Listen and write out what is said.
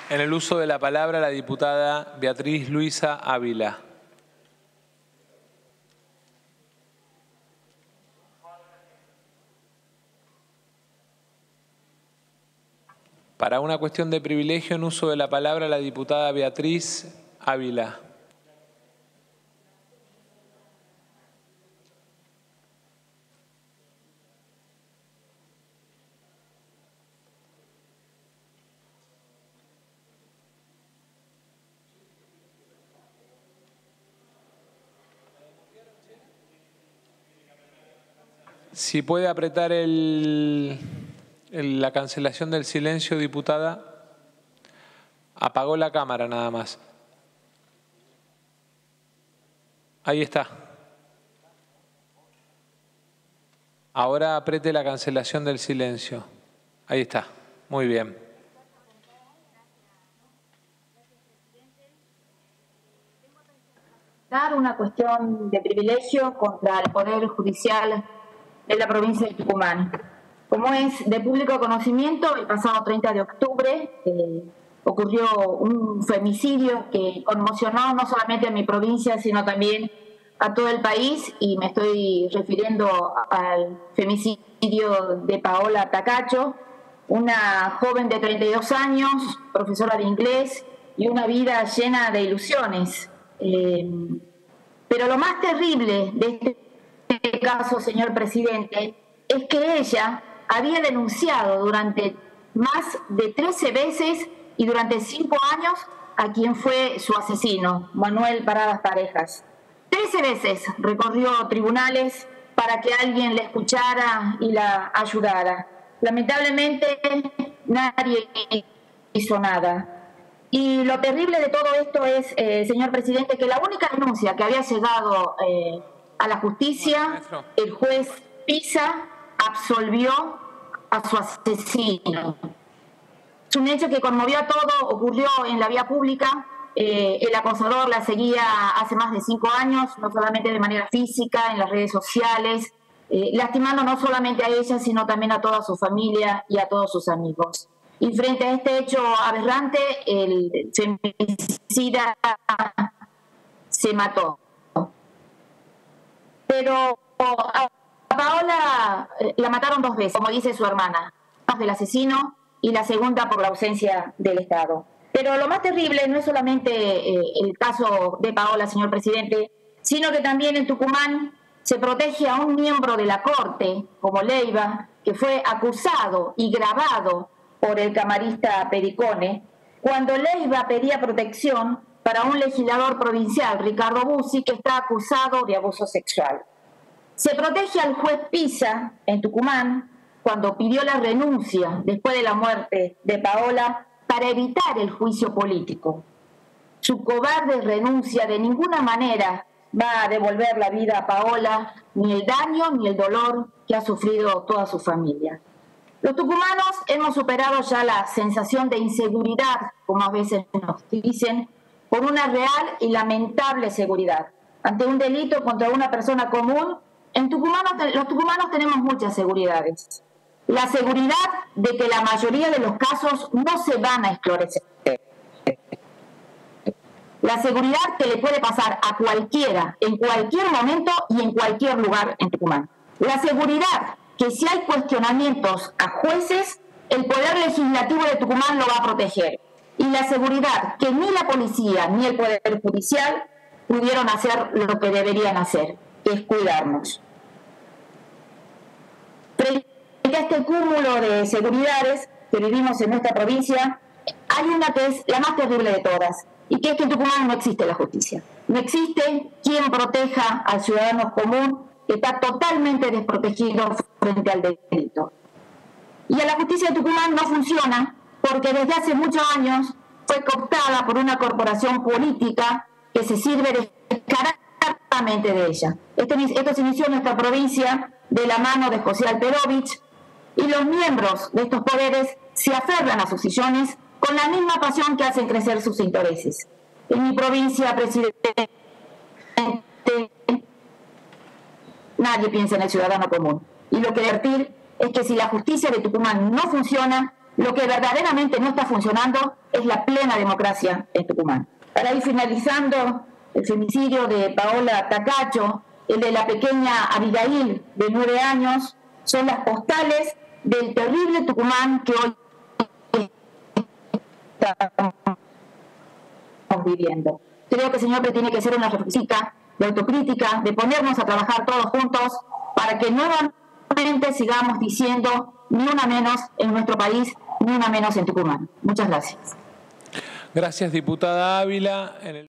En el uso de la palabra, la diputada Beatriz Luisa Ávila. Para una cuestión de privilegio, en uso de la palabra, la diputada Beatriz Ávila. Si puede apretar la cancelación del silencio, diputada. Apagó la cámara nada más. Ahí está. Ahora apriete la cancelación del silencio. Ahí está. Muy bien. Una cuestión de privilegio contra el Poder Judicial de la provincia de Tucumán. Como es de público conocimiento, el pasado 30 de octubre ocurrió un femicidio que conmocionó no solamente a mi provincia, sino también a todo el país, y me estoy refiriendo al femicidio de Paola Tacacho, una joven de 32 años, profesora de inglés, y una vida llena de ilusiones. Pero lo más terrible de este caso, señor presidente, es que ella había denunciado durante más de 13 veces y durante 5 años a quien fue su asesino, Manuel Paradas Parejas. 13 veces recorrió tribunales para que alguien la escuchara y la ayudara. Lamentablemente nadie hizo nada. Y lo terrible de todo esto es, señor presidente, que la única denuncia que había llegado a la justicia, el juez Pisa absolvió a su asesino. Es un hecho que conmovió a todo, ocurrió en la vía pública. El acosador la seguía hace más de 5 años, no solamente de manera física, en las redes sociales, lastimando no solamente a ella, sino también a toda su familia y a todos sus amigos. Y frente a este hecho aberrante, el femicida se mató. Pero a Paola la mataron 2 veces, como dice su hermana, más del asesino y la segunda por la ausencia del Estado. Pero lo más terrible no es solamente el caso de Paola, señor presidente, sino que también en Tucumán se protege a un miembro de la Corte, como Leiva, que fue acusado y grabado por el camarista Pericone, cuando Leiva pedía protección para un legislador provincial, Ricardo Bussi, que está acusado de abuso sexual. Se protege al juez Pisa en Tucumán cuando pidió la renuncia después de la muerte de Paola para evitar el juicio político. Su cobarde renuncia de ninguna manera va a devolver la vida a Paola, ni el daño ni el dolor que ha sufrido toda su familia. Los tucumanos hemos superado ya la sensación de inseguridad, como a veces nos dicen, por una real y lamentable seguridad. Ante un delito contra una persona común, los tucumanos tenemos muchas seguridades. La seguridad de que la mayoría de los casos no se van a esclarecer. La seguridad que le puede pasar a cualquiera, en cualquier momento y en cualquier lugar en Tucumán. La seguridad que si hay cuestionamientos a jueces, el Poder Legislativo de Tucumán lo va a proteger. Y la seguridad que ni la policía ni el Poder Judicial pudieron hacer lo que deberían hacer, que es cuidarnos. Frente a este cúmulo de seguridades que vivimos en nuestra provincia, hay una que es la más terrible de todas, y que es que en Tucumán no existe la justicia. No existe quien proteja al ciudadano común, que está totalmente desprotegido frente al delito. Y a la justicia de Tucumán no funciona porque desde hace muchos años fue cooptada por una corporación política que se sirve descaradamente de ella. Esto se inició en nuestra provincia de la mano de José Alperovich, y los miembros de estos poderes se aferran a sus sillones con la misma pasión que hacen crecer sus intereses. En mi provincia, presidente, nadie piensa en el ciudadano común. Y lo que advertir es que si la justicia de Tucumán no funciona, Lo que verdaderamente no está funcionando es la plena democracia en Tucumán. Para ir finalizando, el femicidio de Paola Tacacho, el de la pequeña Abigail de 9 años, son las postales del terrible Tucumán que hoy estamos viviendo. Creo que, señor, que tiene que ser una reflexión de autocrítica, de ponernos a trabajar todos juntos para que nuevamente sigamos diciendo ni una menos en nuestro país, ni una menos en Tucumán. Muchas gracias. Gracias, diputada Ávila.